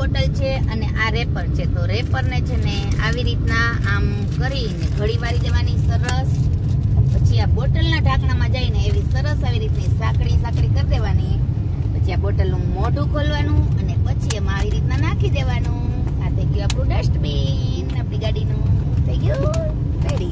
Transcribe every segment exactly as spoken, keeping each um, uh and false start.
Bottle છે અને આ રેપર છે. તો રેપરને છે ને આવી રીતના આમ કરીને ઘડી વાળી દેવાની સરસ. પછી આ બોટલના ઢાંકણામાં જઈને એવી સરસ આવી રીતની સાંકળી સાંકળી કરી દેવાની. પછી આ બોટલનું મોઢું ખોલવાનું અને પછી એમાં આવી રીતના નાખી દેવાનું. આ થઈ ગયું આપણું ડસ્ટબિન આપણી ગાડીનું. થઈ ગયું રેડી.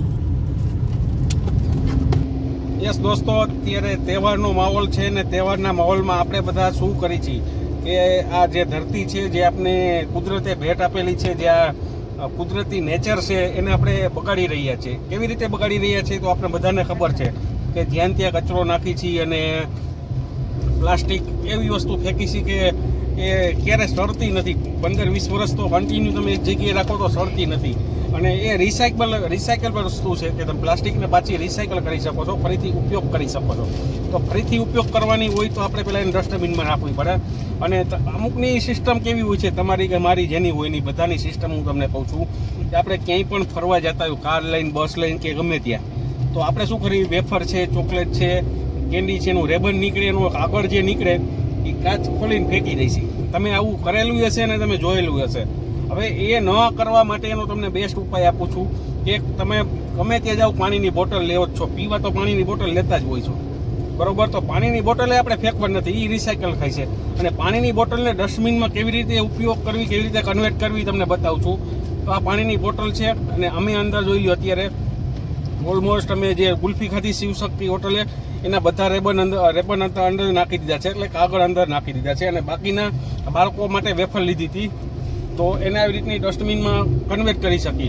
યસ દોસ્તો, અત્યારે તહેવારનો માહોલ છે ને તહેવારના માહોલમાં આપણે બધા શું કરી છીએ કે આ જે ધરતી છે, જે આપણે કુદરતે ભેટ આપેલી છે, જે આ કુદરતી નેચર છે, એને આપણે બગાડી રહ્યા છીએ. કેવી રીતે બગાડી રહ્યા છીએ તો આપણે બધાને ખબર છે કે જ્યાં ત્યાં કચરો નાખી છીએ અને પ્લાસ્ટિક એવી વસ્તુ ફેંકી છે કે એ ક્યારે સડતી નથી. પંદર વીસ વર્ષ તો કન્ટિન્યુ તમે એક જગ્યાએ રાખો તો સડતી નથી. અને એ રિસાયકલ રિસાયકલ વસ્તુ છે કે તમે પ્લાસ્ટિકને પાછી રિસાયકલ કરી શકો છો, ફરીથી ઉપયોગ કરી શકો છો. તો ફરીથી ઉપયોગ કરવાની હોય તો આપણે પહેલાં એને ડસ્ટબિનમાં નાખવી પડે. અને અમુકની સિસ્ટમ કેવી હોય છે, તમારી કે મારી જેની હોય ની બધાની સિસ્ટમ હું તમને કહું છું કે આપણે ક્યાંય પણ ફરવા જતા હોય, કાર લઈને, બસ લઈને કે ગમે ત્યાં, તો આપણે શું કરીએ, વેફર છે, ચોકલેટ છે, કેન્ડી છે, એનું રેબન નીકળે, એનું કાગળ જે નીકળે એ કાચ ખોલીને ફેંકી દઈશી. તમે આવું કરેલું હશે ને તમે જોયેલું હશે. હવે એ ન કરવા માટેનો તમને બેસ્ટ ઉપાય આપું છું કે તમે ગમે ત્યાં જાઓ પાણીની બોટલ લેવો જ છો, પીવા તો પાણીની બોટલ લેતા જ હોય છો, બરોબર? તો પાણીની બોટલે આપણે ફેંકવા નથી, એ રિસાયકલ થાય છે. અને પાણીની બોટલને ડસ્ટબિનમાં કેવી રીતે ઉપયોગ કરવી, કેવી રીતે કન્વર્ટ કરવી તમને બતાવું છું. તો આ પાણીની બોટલ છે અને અમે અંદર જોઈ લો અત્યારે ઓલમોસ્ટ અમે જે ગુલ્ફી ખાધી શિવશક્તિ હોટલે એના બધા રેબન અંદર રેબન અંદર નાખી દીધા છે, એટલે કાગળ અંદર નાખી દીધા છે. અને બાકીના બાળકો માટે વેફર લીધી હતી તો એને આવી રીતની ડસ્ટબિનમાં કન્વર્ટ કરી શકી.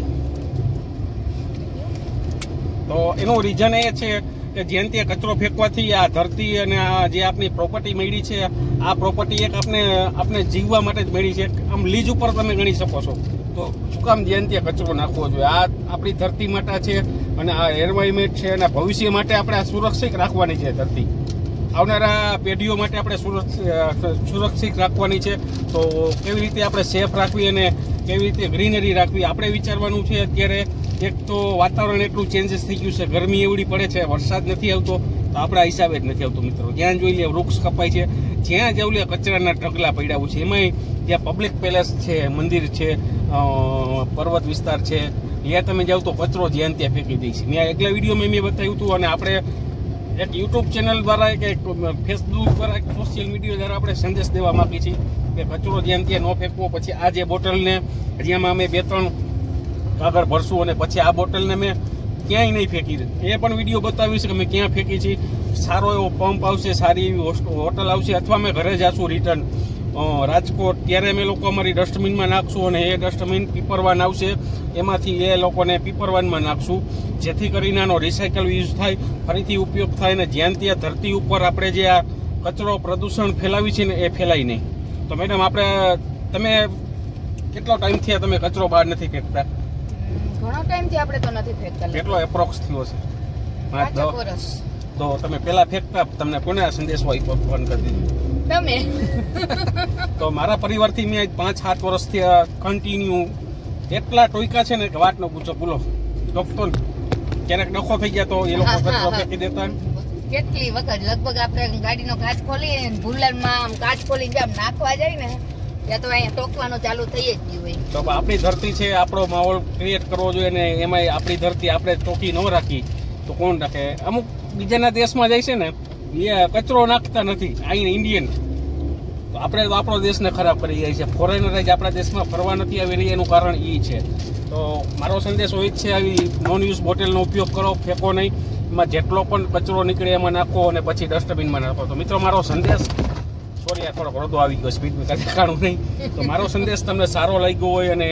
તો એનું રીઝન એ છે કે જ્યાં ત્યાં કચરો ફેંકવાથી આ ધરતી અને આ જે આપણી પ્રોપર્ટી મળી છે, આ પ્રોપર્ટી એક આપણે આપણે જીવવા માટે જ મળી છે. આમ લીજ ઉપર તમે ગણી શકો છો. તો શું કામ જ્યાં ત્યાં કચરો નાખવો જોઈએ? આ આપણી ધરતી માટે છે અને આ એન્વાયરમેન્ટ છે અને ભવિષ્ય માટે આપણે આ સુરક્ષિત રાખવાની છે. ધરતી આવનારા પેઢીઓ માટે આપણે સુરક્ષિત રાખવાની છે. તો કેવી રીતે આપણે સેફ રાખવી અને કેવી રીતે ગ્રીનરી રાખવી આપણે વિચારવાનું છે. અત્યારે એક તો વાતાવરણ એટલું ચેન્જીસ થઈ ગયું છે, ગરમી એવડી પડે છે, વરસાદ નથી આવતો, તો આપણા હિસાબે જ નથી આવતો મિત્રો. જ્યાં જોઈ લે વૃક્ષ કપાય છે, જ્યાં જવું લે કચરાના ઢગલા પડ્યા હોય છે. એમાંય જ્યાં પબ્લિક પેલેસ છે, મંદિર છે, પર્વત વિસ્તાર છે, ત્યાં તમે જાઓ તો કચરો જ્યાં ત્યાં ફેંકી દઈ છે. મેં આગલા વિડીયોમાં મેં બતાવ્યું હતું અને આપણે એક યુટ્યુબ ચેનલ દ્વારા કે ફેસબુક દ્વારા એક સોશિયલ મીડિયા દ્વારા આપણે સંદેશ દેવા માંગીએ છીએ કે કચરો જ્યાં ત્યાં ન ફેંકવો. પછી આ જે બોટલને જેમાં અમે બે ત્રણ કાગળ ભરશું અને પછી આ બોટલને મેં ક્યાંય નહીં ફેંકી, એ પણ વિડીયો બતાવીશ કે અમે ક્યાં ફેંકી છીએ. સારો એવો પંપ આવશે, સારી એવી હોટલ આવશે, અથવા અમે ઘરે જઈશું રિટર્ન રાજકોટ, ત્યારે અમે લોકો અમારી ડસ્ટબિનમાં નાખશું અને એ ડસ્ટબિન પીપરવાન આવશે, એમાંથી એ લોકોને પીપરવાનમાં નાખશું, જેથી કરીને આનો રિસાયકલ યુઝ થાય, ફરીથી ઉપયોગ થાય ને જ્યાં ત્યાં ધરતી ઉપર આપણે જે આ કચરો પ્રદૂષણ ફેલાવી છે ને એ ફેલાય નહીં. તો મેડમ આપણે તમે કેટલો ટાઈમ થયા તમે કચરો બહાર નથી ફેંકતા? ઘણો ટાઈમ થી આપણે તો નથી ફેંકતા. કેટલો એપ્રોક્સ થયો છે? પાંચ વર્ષ. તો તમે પેલા ફેંકતા, તમને કોને સંદેશો આપ્યો ફોન કરી દીધો? તમે. તો મારા પરિવારથી મેં પાંચ સાત વર્ષથી કન્ટિન્યુ એટલા ટોયકા છે ને કે વાત ન પૂછો. બોલો ડોક્ટર, ક્યારેક ડખો થઈ ગયા તો એ લોકો કચરો ફેંકી દેતા. કેટલી વખત લગભગ આપણે ગાડીનો કાચ ખોલી ભૂલનમાં કાચ ખોલી જેમ નાખવા જાય ને ત્યાં તો અહીંયા ટોકવાનું ચાલુ થઈ જ ગયું હોય. તો આપણી ધરતી છે, આપણો માહોલ ક્રિએટ કરવો જોઈએ ને એમાંય આપણી ધરતી આપણે ટોકી ન રાખી તો કોણ રાખે? અમુક બીજાના દેશમાં જાય છે ને એ કચરો નાખતા નથી, અહીં ઇન્ડિયન. તો આપણે તો આપણો દેશને ખરાબ કરી જાય છે. ફોરેનર જ આપણા દેશમાં ફરવા નથી આવી રહી, એનું કારણ એ છે. તો મારો સંદેશો એ જ છે, આવી નોન યુઝ બોટલનો ઉપયોગ કરો, ફેંકો નહીં. એમાં જેટલો પણ કચરો નીકળે એમાં નાખો અને પછી ડસ્ટબિનમાં નાખો. તો મિત્રો મારો સંદેશ, સોરી આ થોડો રડો આવી ગયો, સ્પીડમાં કાંઈ ઠેકાણું નહીં. તો મારો સંદેશ તમને સારો લાગ્યો હોય અને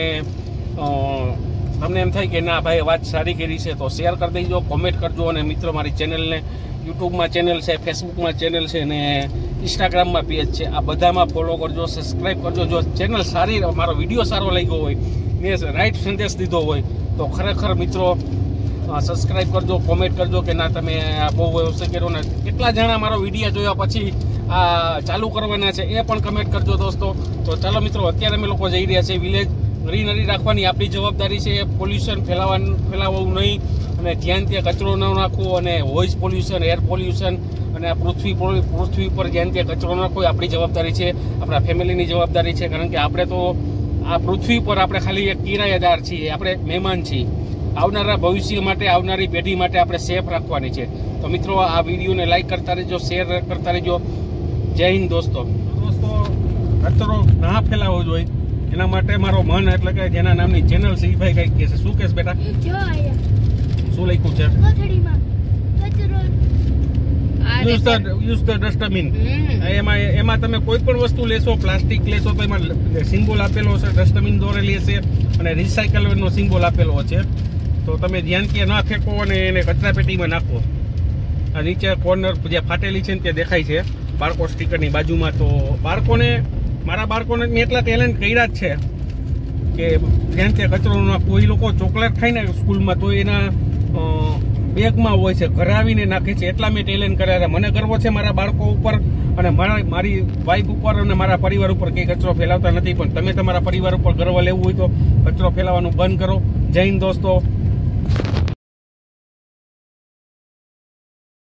તમને એમ થાય કે ના ભાઈ વાત સારી કરી છે તો શેર કરી દેજો, કોમેન્ટ કરજો. અને મિત્રો મારી ચેનલને યુટ્યુબમાં ચેનલ છે, ફેસબુકમાં ચેનલ છે અને ઇન્સ્ટાગ્રામમાં પેજ છે, આ બધામાં ફોલો કરજો, સબસ્ક્રાઈબ કરજો. જો ચેનલ સારી, મારો વિડીયો સારો લાગ્યો હોય, મેં રાઈટ સંદેશ દીધો હોય તો ખરેખર મિત્રો સબસ્ક્રાઈબ કરજો, કોમેન્ટ કરજો કે ના તમે આ બહુ વ્યવસ્થિત કર્યો ને કેટલા જણા મારો વિડીયો જોયા પછી આ ચાલુ કરવાના છે એ પણ કમેન્ટ કરજો દોસ્તો. તો ચાલો મિત્રો, અત્યારે અમે લોકો જઈ રહ્યા છીએ વિલેજ. ગ્રીનરી રાખવાની આપણી જવાબદારી છે, પોલ્યુશન ફેલાવવાનું ફેલાવવું નહીં અને જ્યાં ત્યાં કચરો ન નાખવો અને વોઇસ પોલ્યુશન, એર પોલ્યુશન અને અને આ પૃથ્વી પર પૃથ્વી પર જ્યાં ત્યાં કચરો નાખવો એ આપણી જવાબદારી છે, આપણા ફેમિલીની જવાબદારી છે. કારણ કે આપણે તો આ પૃથ્વી પર આપણે ખાલી એક કિરાયેદાર છીએ, આપણે મહેમાન છીએ. આવનારા ભવિષ્ય માટે, આવનારી પેઢી માટે આપણે સેફ રાખવાની છે. તો મિત્રો, આ વિડીયોને લાઈક કરતા રહેજો, શેર કરતા રહેજો. જય હિન્દ દોસ્તો. દોસ્તો, કચરો ના ફેલાવવો જોઈએ એના માટે મારો મન, એટલે કે જેના નામની ચેનલ છે એ ભાઈ કઈક કહે છે. શું કહેશ બેટા? શું લખ્યું છે? Use the use the dustbin. એમાં એમાં તમે કોઈ પણ વસ્તુ લેશો, પ્લાસ્ટિક લેશો તો એમાં સિમ્બોલ આપેલો છે, ડસ્ટબિન દોરેલી હશે અને રિસાયકલનો સિમ્બોલ આપેલો છે. તો તમે ધ્યાન ત્યાં ના ફેંકો અને એને કચરાપેટીમાં નાખો. આ નીચે કોર્નર જે ફાટેલી છે ને તે દેખાય છે બાળકો સ્ટીકરની બાજુમાં. તો બાળકોને, મારા બાળકોને મેં એટલા ટેલેન્ટ કર્યા જ છે કે ધ્યાન ત્યાં કચરો ના. કોઈ લોકો ચોકલેટ ખાય ને સ્કૂલમાં તો એના બેગમાં હોય છે, ઘરે આવીને નાખે છે. એટલા મેં ટેલેન્ટ કર્યા છે. મને ગર્વ છે મારા બાળકો ઉપર અને મારા મારી વાઈફ ઉપર અને મારા પરિવાર ઉપર કંઈ કચરો ફેલાવતા નથી. પણ તમે તમારા પરિવાર ઉપર ગર્વ લેવું હોય તો કચરો ફેલાવવાનું બંધ કરો. જય હિન્દ દોસ્તો.